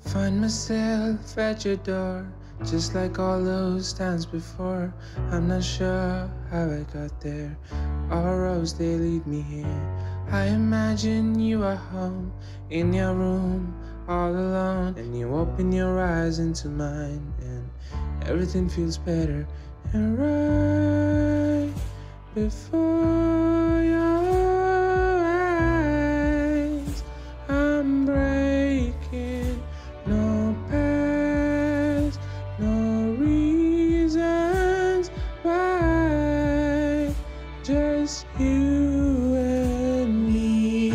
Find myself at your door, just like all those times before. I'm not sure how I got there, all roads they lead me here. I imagine you are home, in your room, all alone, and you open your eyes into mine, and everything feels better. And right before your eyes, I'm breaking. No past, no reasons why, just you and me.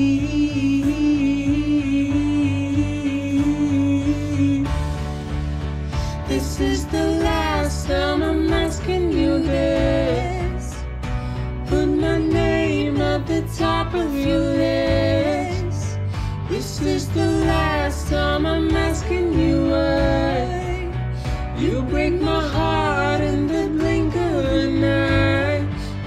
This is the last time I'm asking you this. Put my name at the top of your list. This is the last time I'm asking you why. You break my heart in the blink of an eye.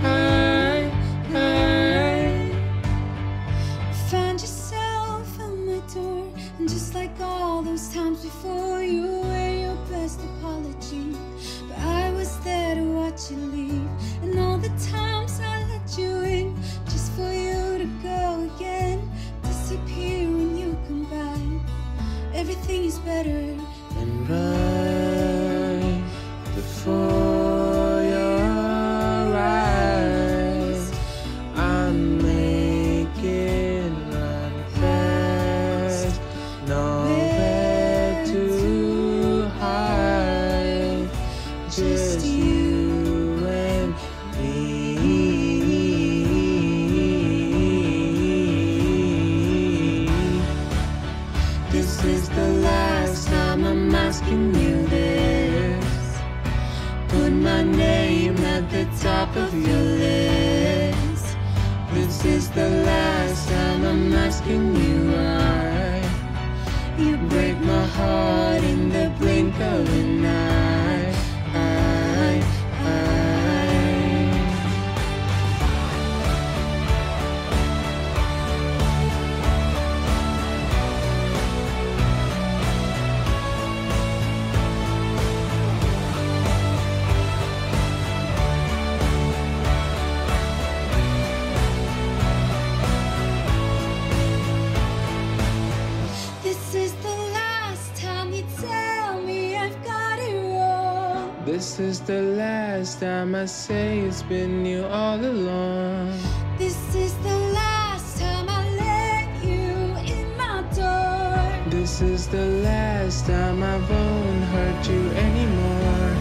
Find yourself at my door, and just like all those times before, you wear your best apology. But I was there to watch you leave, and all the times I let you in, just for you to go again, disappear when you come back. Everything is better. And right before your eyes, I'm making run fast. No bed to hide, just you and me. This is the last time I'm asking you this. Put my name at the top of your list. This is the last time I'm asking you why. You break my heart in the blink of an eye. This is the last time you tell me I've got it wrong. This is the last time I say it's been you all along. This is the last time I let you in my door. This is the last time I won't hurt you anymore.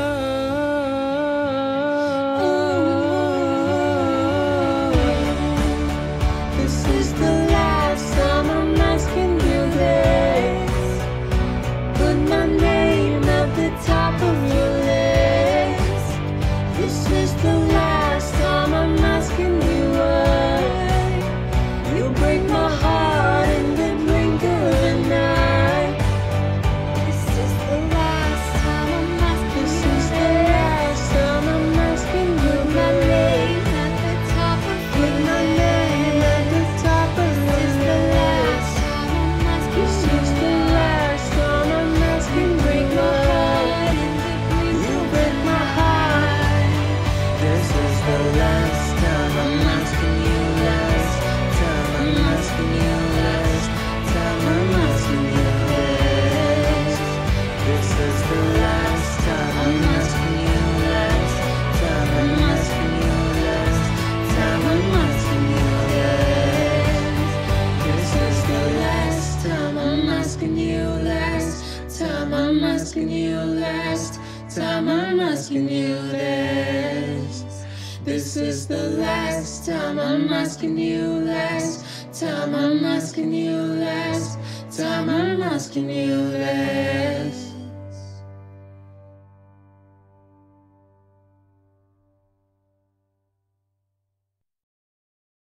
This is the last time I'm asking you this. Put my name at the top of your list. This is the last time I'm asking you why. You break my heart in the blink of an eye. This is the last time I'm asking This you is the last time I'm asking you my name at the top of your Put my name at the top of your This is the last list. time I'm asking This is the last time I'm asking you break my why. heart in the blink You of break an my heart. This is the last time I'm asking you last. Time I'm asking you last. Time I'm asking you last. This is the last time I'm asking you last. Time I'm asking you last. Time I'm asking you last. This is the last time I'm asking you last. Time I'm asking you last. Time I'm asking you last. This is the last time I'm asking you last. Time I'm asking you last. Time I'm asking you last.